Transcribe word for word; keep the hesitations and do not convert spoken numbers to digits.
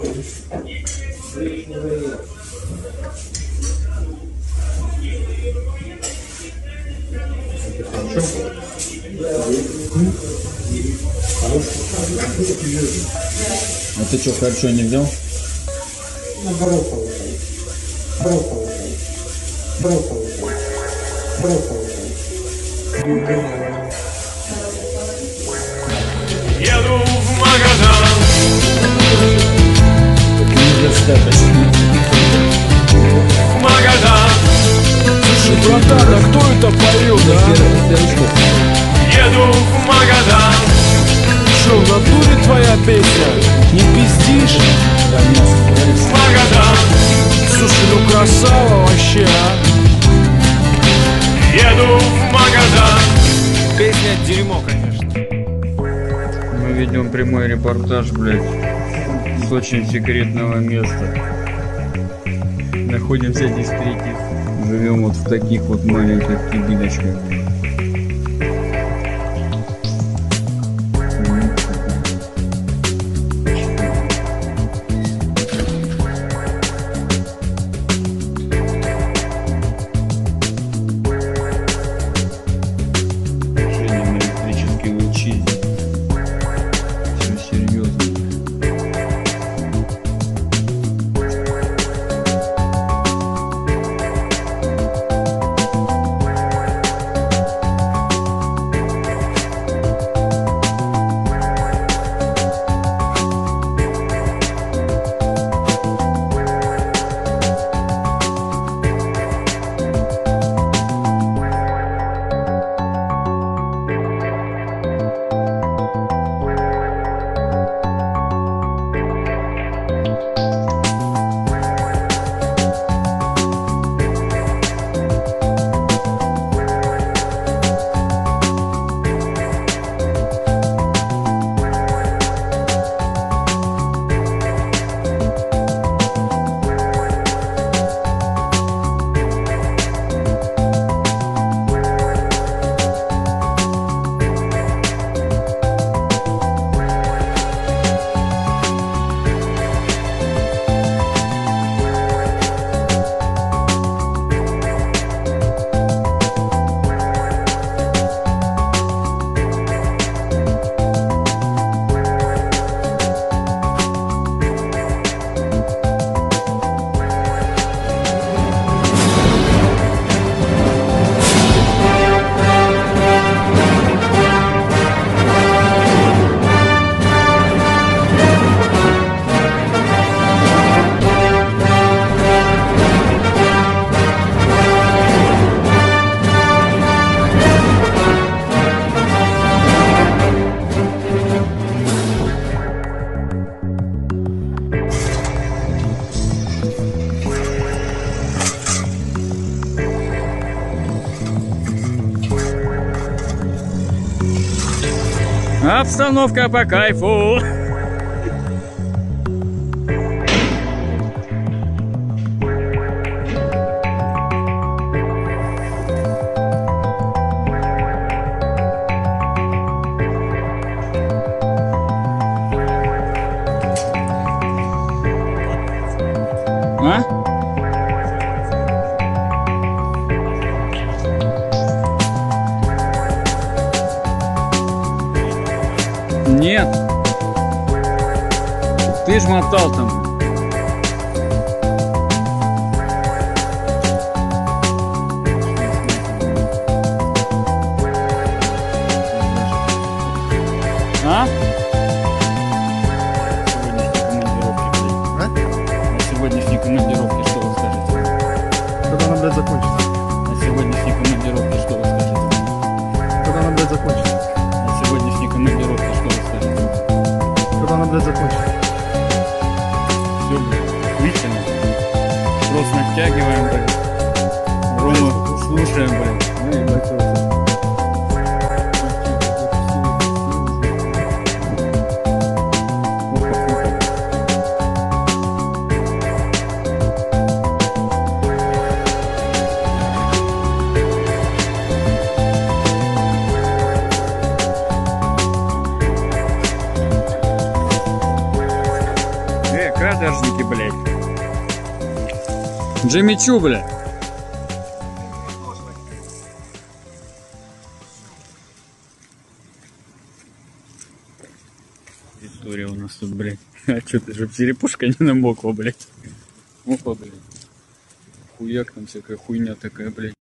А ты что, хорошо не взял? Еду в Магадан. В Магадан. Слушай, братан, а кто это поет, да? Еду в Магадан. Что, в натуре твоя песня? Не пиздишь? В Магадан. Слушай, ну красава вообще, а? Еду в Магадан. Песня дерьмо, конечно. Мы ведем прямой репортаж, блядь, с очень секретного места. Находимся здесь третий. Живем вот в таких вот маленьких кабиночках. Обстановка по кайфу. А? Нет. Ты ж мотал там. А? На сегодняшней командировке что вы скажете? Когда она, блядь, закончится? На сегодняшней командировке что вы скажете? Когда она, блядь, закончится? На сегодняшней командировке что вы скажете? Когда она, блядь, закончится? Все, блядь, отлично. Просто натягиваем, блядь. Рому слушаем, блядь. Ну и блядь, Каторжники, блядь. Джимми Чу, блядь. История у нас тут, блядь. А что ты же черепушка не намокла, блядь. Опа, блядь. Хуяк там всякая хуйня такая, блядь.